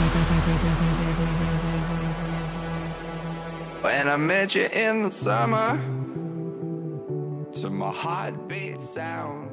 When I met you in the summer, to my heartbeat sound.